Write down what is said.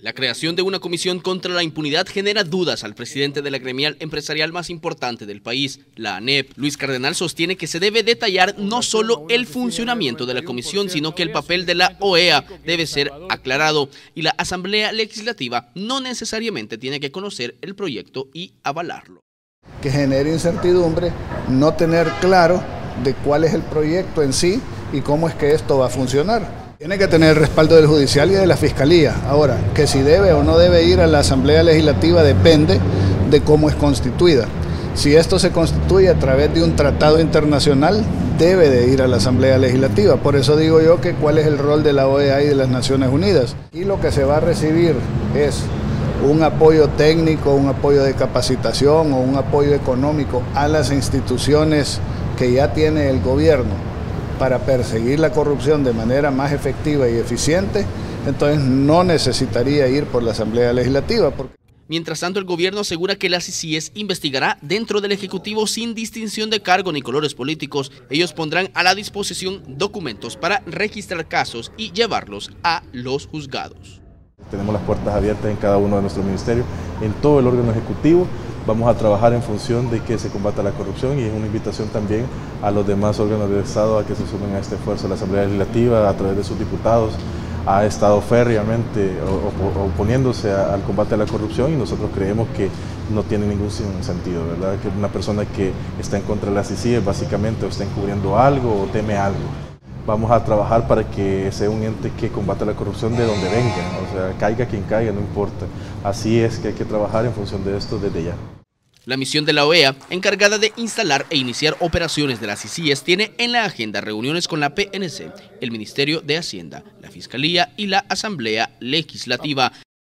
La creación de una comisión contra la impunidad genera dudas al presidente de la gremial empresarial más importante del país, la ANEP. Luis Cardenal sostiene que se debe detallar no solo el funcionamiento de la comisión, sino que el papel de la OEA debe ser aclarado y la Asamblea Legislativa no necesariamente tiene que conocer el proyecto y avalarlo. Que genere incertidumbre, no tener claro de cuál es el proyecto en sí y cómo es que esto va a funcionar. Tiene que tener el respaldo del judicial y de la fiscalía. Ahora, que si debe o no debe ir a la Asamblea Legislativa depende de cómo es constituida. Si esto se constituye a través de un tratado internacional, debe de ir a la Asamblea Legislativa. Por eso digo yo que cuál es el rol de la OEA y de las Naciones Unidas. Y lo que se va a recibir es un apoyo técnico, un apoyo de capacitación o un apoyo económico a las instituciones que ya tiene el gobierno para perseguir la corrupción de manera más efectiva y eficiente, entonces no necesitaría ir por la Asamblea Legislativa. Mientras tanto, el gobierno asegura que la CICIES investigará dentro del Ejecutivo sin distinción de cargo ni colores políticos. Ellos pondrán a la disposición documentos para registrar casos y llevarlos a los juzgados. Tenemos las puertas abiertas en cada uno de nuestros ministerios, en todo el órgano ejecutivo. Vamos a trabajar en función de que se combata la corrupción y es una invitación también a los demás órganos del Estado a que se sumen a este esfuerzo. La Asamblea Legislativa, a través de sus diputados, ha estado férreamente oponiéndose al combate a la corrupción y nosotros creemos que no tiene ningún sentido, ¿verdad? Que una persona que está en contra de la CICIES básicamente o está encubriendo algo o teme algo. Vamos a trabajar para que sea un ente que combata la corrupción de donde venga, o sea, caiga quien caiga, no importa. Así es que hay que trabajar en función de esto desde ya. La misión de la OEA, encargada de instalar e iniciar operaciones de las CICIES, tiene en la agenda reuniones con la PNC, el Ministerio de Hacienda, la Fiscalía y la Asamblea Legislativa.